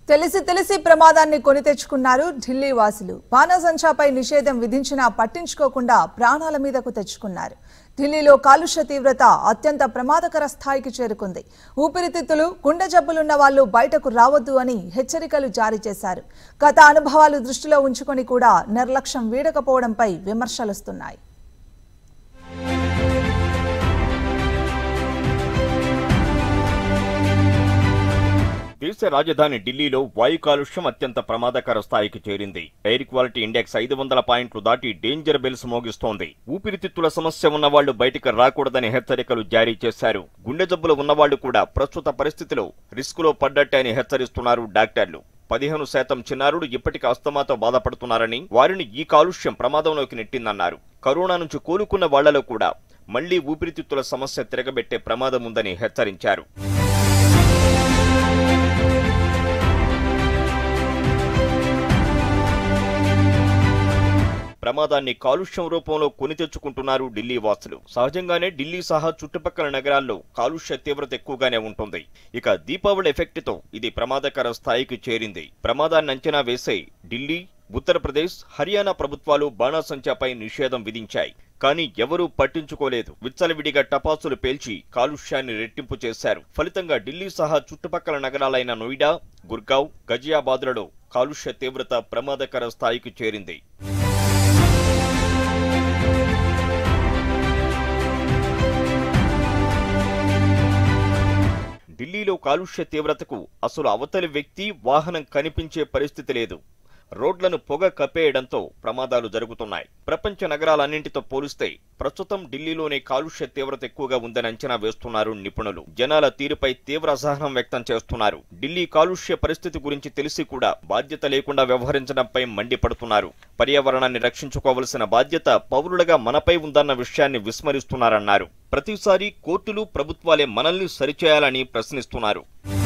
తెలిసి ప్రమాదాన్ని కొని తెచ్చుకున్నారు ఢిల్లీ వాసులు. బాణసంచాపై నిషేధం విధించినా పట్టించుకోకుండా ప్రాణాల మీదకు తెచ్చుకున్నారు. ఢిల్లీలో కాలుష్య తీవ్రత అత్యంత ప్రమాదకర స్థాయికి చేరుకుంది. ఊపిరితిత్తులు, గుండె జబ్బులున్న వాళ్ళు బయటకు రావద్దు అని హెచ్చరికలు జారీ చేశారు. గత అనుభవాలు దృష్టిలో ఉంచుకొని కూడా నిర్లక్ష్యం వీడకపోవడంపై విమర్శలుస్తున్నాయి. దేశ రాజధాని ఢిల్లీలో వాయు కాలుష్యం అత్యంత ప్రమాదకర స్థాయికి చేరింది. ఎయిర్ క్వాలిటీ ఇండెక్స్ 500 పాయింట్లు దాటి డేంజర్ బెల్స్ మోగిస్తోంది. ఊపిరితిత్తుల సమస్య ఉన్నవాళ్లు బయటికి రాకూడదని హెచ్చరికలు జారీ చేశారు. గుండె జబ్బులు ఉన్నవాళ్లు కూడా ప్రస్తుత పరిస్థితిలో రిస్కులో పడ్డట్టే అని హెచ్చరిస్తున్నారు డాక్టర్లు. 15% చిన్నారులు ఇప్పటికీ అస్తమాతో బాధపడుతున్నారని, వారిని ఈ కాలుష్యం ప్రమాదంలోకి నెట్టిందన్నారు. కరోనా నుంచి కోలుకున్న వాళ్లలో కూడా మళ్లీ ఊపిరితిత్తుల సమస్య తిరగబెట్టే ప్రమాదం ఉందని హెచ్చరించారు. ప్రమాదాన్ని కాలుష్యం రూపంలో కొని తెచ్చుకుంటున్నారు ఢిల్లీ వాసులు. సహజంగానే ఢిల్లీ సహా చుట్టుపక్కల నగరాల్లో కాలుష్య తీవ్రత ఎక్కువగానే ఉంటుంది. ఇక దీపావళి ఎఫెక్ట్ తో ఇది ప్రమాదకర స్థాయికి చేరింది. ప్రమాదాన్ని అంచనా వేసే ఢిల్లీ, ఉత్తరప్రదేశ్, హర్యానా ప్రభుత్వాలు బాణాసంచాపై నిషేధం విధించాయి. కానీ ఎవరూ పట్టించుకోలేదు. విచ్చలవిడిగా టపాసులు పేల్చి కాలుష్యాన్ని రెట్టింపు చేశారు. ఫలితంగా ఢిల్లీ సహా చుట్టుపక్కల నగరాలైన నోయిడా, గుర్గావ్, గజియాబాద్లలో కాలుష్య తీవ్రత ప్రమాదకర స్థాయికి చేరింది. ఢిల్లీలో కాలుష్య తీవ్రతకు అసలు అవతలి వ్యక్తి, వాహనం కనిపించే పరిస్థితి లేదు. రోడ్లను పొగ కప్పేయడంతో ప్రమాదాలు జరుగుతున్నాయి. ప్రపంచ నగరాలన్నింటితో పోలిస్తే ప్రస్తుతం ఢిల్లీలోనే కాలుష్య తీవ్రత ఎక్కువగా ఉందని అంచనా వేస్తున్నారు నిపుణులు. జనాల తీరుపై తీవ్ర అసహనం వ్యక్తం చేస్తున్నారు. ఢిల్లీ కాలుష్య పరిస్థితి గురించి తెలిసి కూడా బాధ్యత లేకుండా వ్యవహరించడంపై మండిపడుతున్నారు. పర్యావరణాన్ని రక్షించుకోవలసిన బాధ్యత పౌరులుగా మనపై ఉందన్న విషయాన్ని విస్మరిస్తున్నారన్నారు. ప్రతిసారి కోర్టులు, ప్రభుత్వాలే మనల్ని సరిచేయాలని ప్రశ్నిస్తున్నారు.